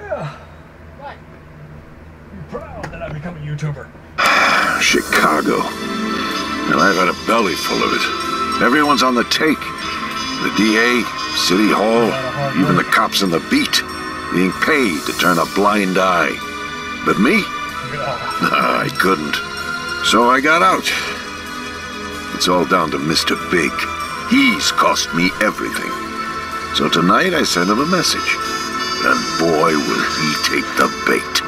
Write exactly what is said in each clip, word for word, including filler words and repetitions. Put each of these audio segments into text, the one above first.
Yeah. What? I'm proud that I've become a YouTuber. Chicago. And I've had a belly full of it. Everyone's on the take. The D A, City Hall, even the cops on the beat, being paid to turn a blind eye. But me? I couldn't. So I got out. It's all down to Mister Big. He's cost me everything. So tonight I sent him a message. And boy, will he take the bait.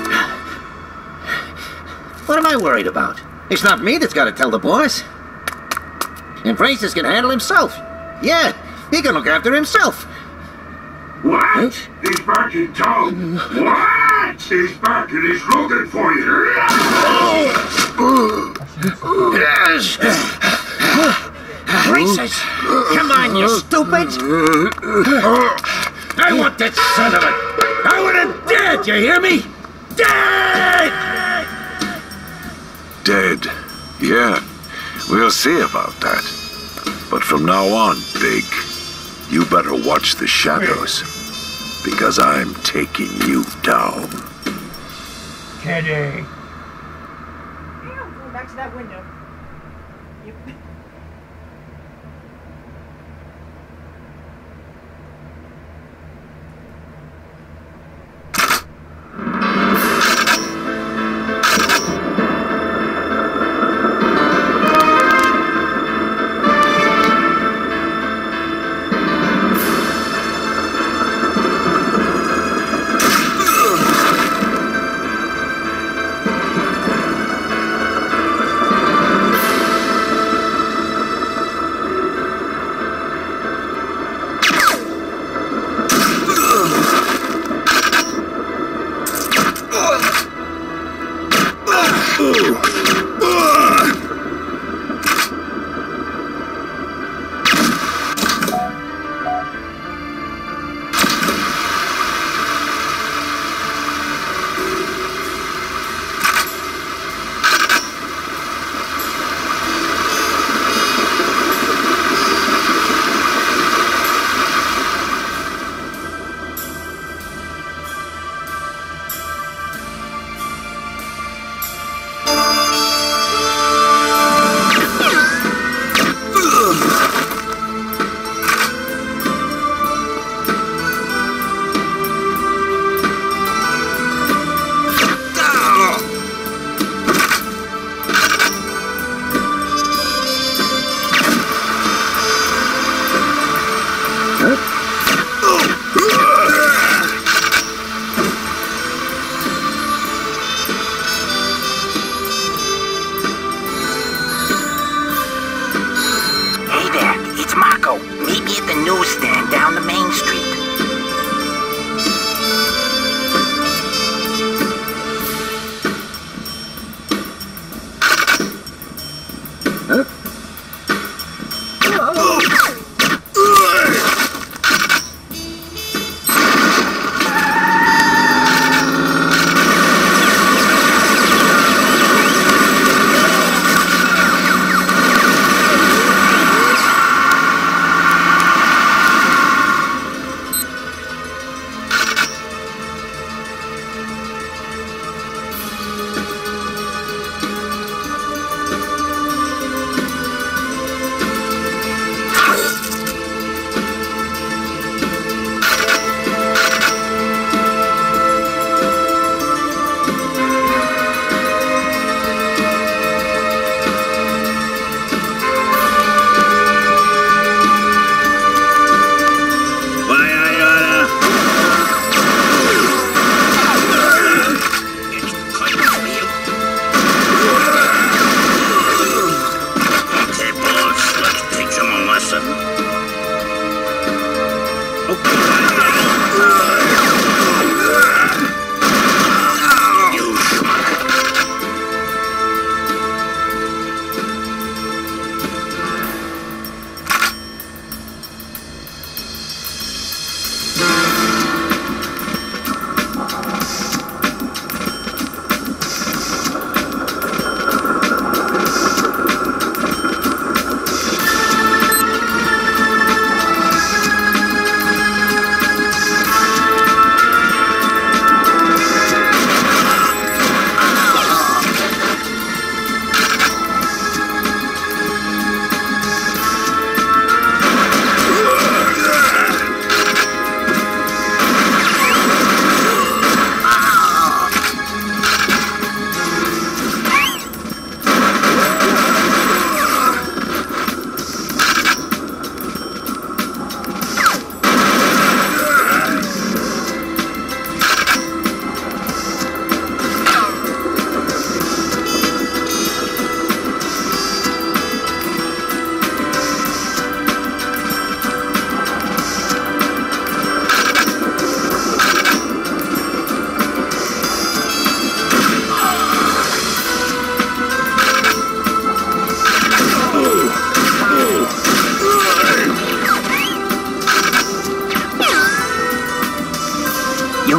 What am I worried about? It's not me that's got to tell the boss. And Francis can handle himself. Yeah, he can look after himself. What? He's back in town. What? He's back and he's looking for you. Yes. Francis, come on, you stupid. I want that son of a... I want him dead, you hear me? Dead! Dead. Yeah, we'll see about that. But from now on, Big, you better watch the shadows. Because I'm taking you down. Candy. Yeah, I'm going back to that window. Yep.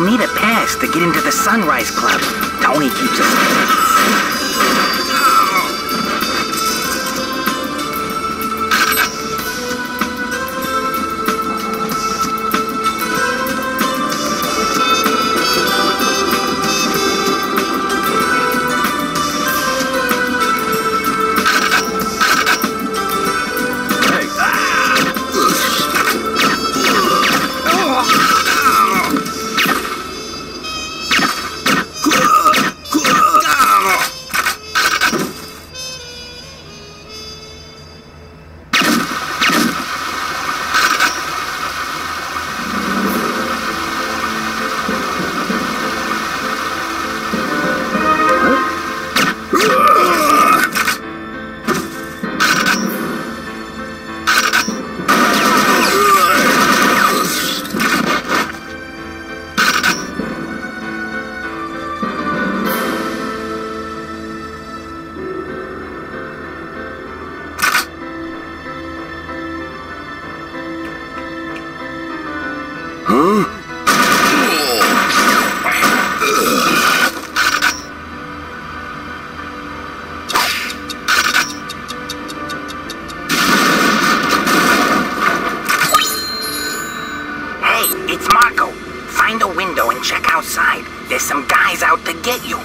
We'll need a pass to get into the Sunrise Club. Tony keeps us. There's some guys out to get you.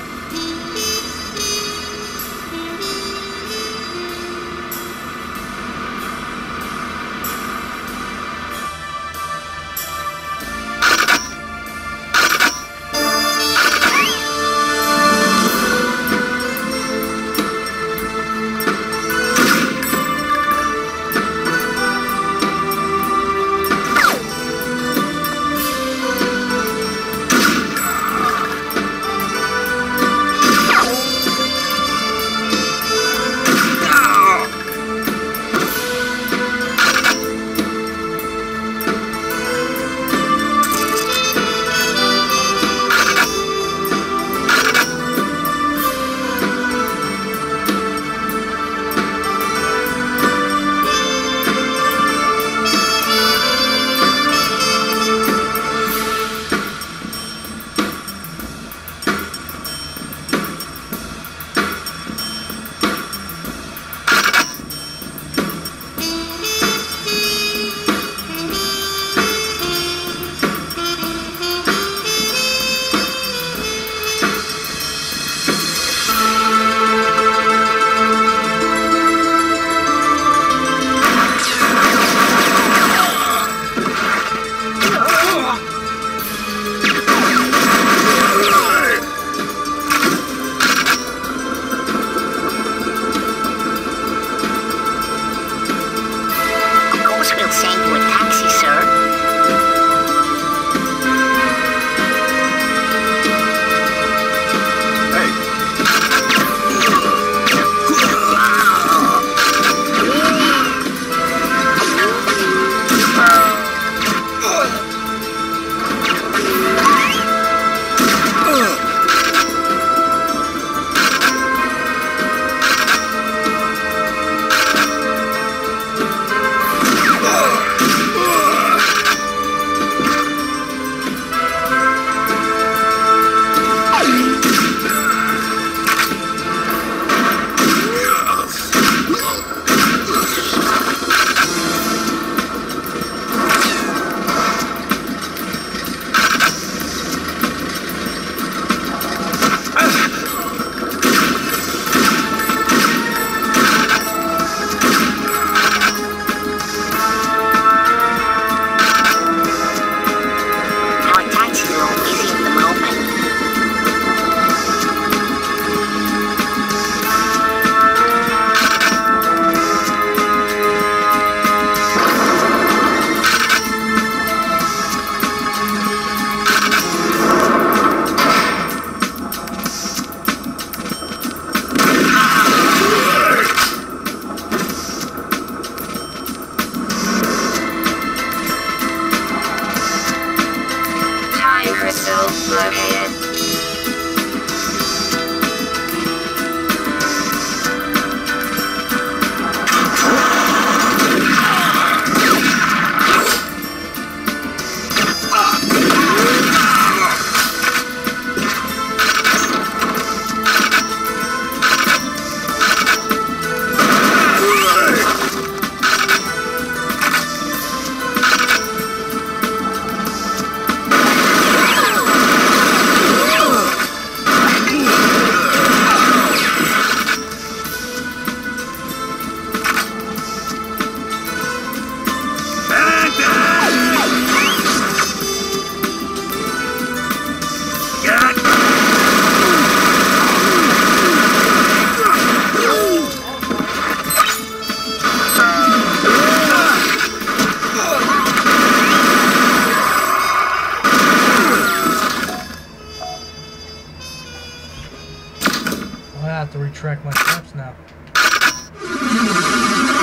have to retract my steps now.